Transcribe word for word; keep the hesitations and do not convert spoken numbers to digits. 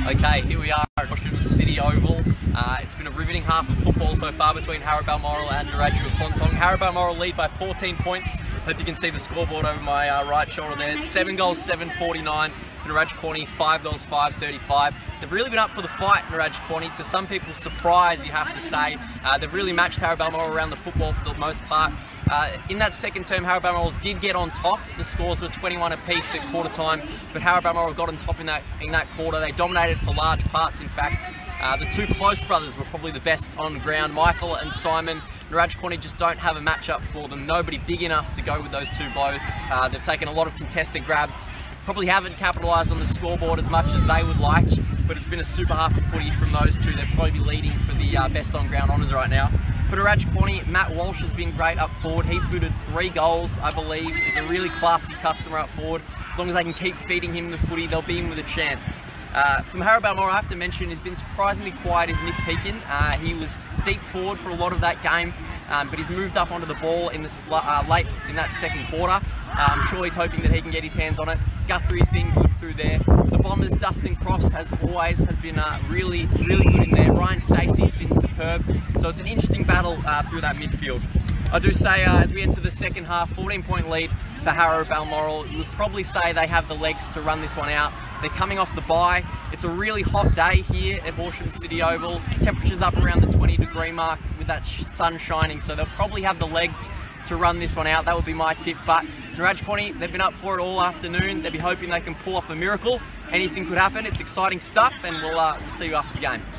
Okay, here we are at Horsham City Oval. Uh, it's been a riveting half of football so far between Harrow Balmoral and Narrabri Quontong. Harrow Balmoral lead by fourteen points. Hope you can see the scoreboard over my uh, right shoulder there. It's seven goals, seven forty-nine to Narrabri Quontong, five goals, five thirty-five. They've really been up for the fight, Narrabri Quontong. To some people's surprise, you have to say. Uh, they've really matched Harrow Balmoral around the football for the most part. Uh, in that second term, Harrow Balmoral did get on top. The scores were twenty-one apiece at quarter time, but Harrow Balmoral got on top in that in that quarter. They dominated for large parts, in fact. Uh, the two Close brothers were probably the best on ground, Michael and Simon. Narrabri Quontong just don't have a matchup for them. Nobody big enough to go with those two blokes. Uh, they've taken a lot of contested grabs. Probably haven't capitalised on the scoreboard as much as they would like, but it's been a super half of footy from those two. They'll probably be leading for the uh, best on ground honours right now. For Narrabri Quontong, Matt Walsh has been great up forward. He's booted three goals, I believe. He's a really classy customer up forward. As long as they can keep feeding him the footy, they'll be in with a chance. Uh, from Harrow Balmoral, I have to mention, he's been surprisingly quiet is Nick Pekin. Uh, he was deep forward for a lot of that game, um, but he's moved up onto the ball in the uh, late in that second quarter. Uh, I'm sure he's hoping that he can get his hands on it. Guthrie's been good through there. For the Bombers, Dustin Cross has always has been uh, really, really good in there. Ryan Stacey's been superb. So it's an interesting battle uh, through that midfield. I do say uh, as we enter the second half, fourteen point lead for Harrow Balmoral. You would probably say they have the legs to run this one out. They're coming off the bye. It's a really hot day here at Horsham City Oval. Temperatures up around the twenty degree mark with that sun shining, so they'll probably have the legs to run this one out. That would be my tip. But Narrabri Quontong, they've been up for it all afternoon. They'll be hoping they can pull off a miracle. Anything could happen. It's exciting stuff, and we'll, uh, we'll see you after the game.